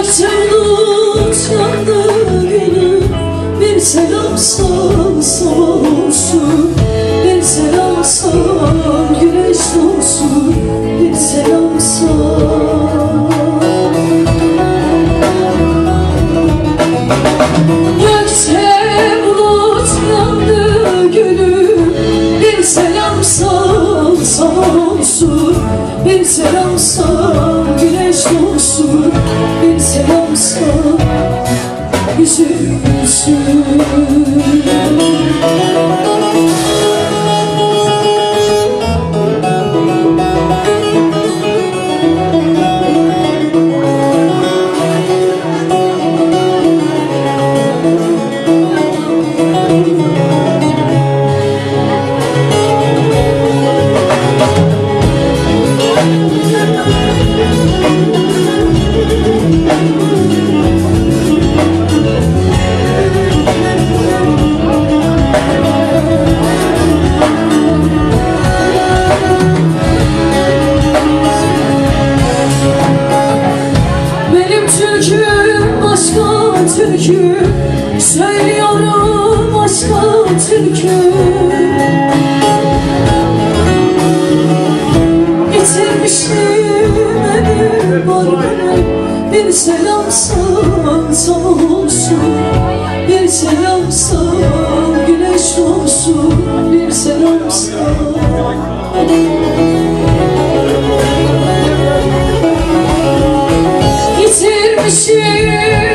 bulut yandı gönül, bir selam sal sabah olsun, bir selam sal güneş doğsun, bir selam sal. Gökte bulut yandı gönül, bir selam sal sabah olsun, bir selam sal güneş doğsun, bir selam sal yüzüm gülsün. Türkü söylüyorum, başka türkü. Yitirmişim ömür varlığını, bir selam sal sabah olsun, bir selam sal güneş doğsun, bir selam sal. Yitirmişim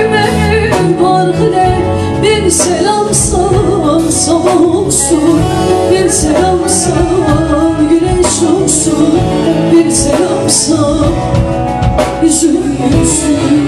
bir selam sal sabah olsun, bir selam sal güneş olsun, bir selam sal yüzüm gülsün.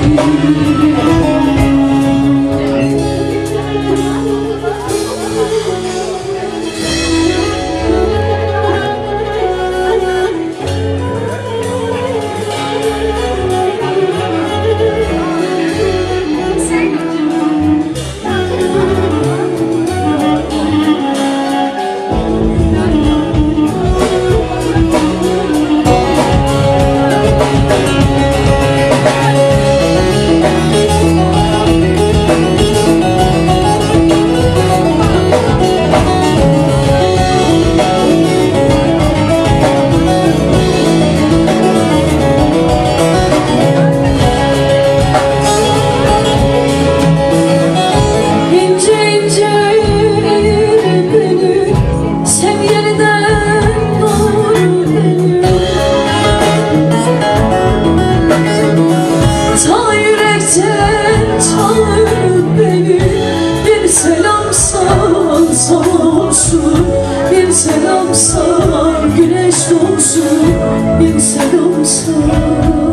Bir selam sal güneş doğsun, bir selam sal.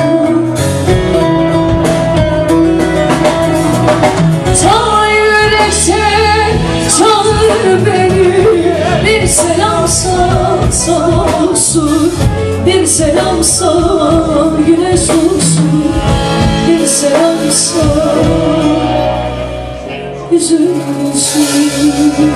Ta yürekten çağır beni, bir selam sal sabah olsun, bir selam sal güneş doğsun, bir selam sal yüzüm gülsün.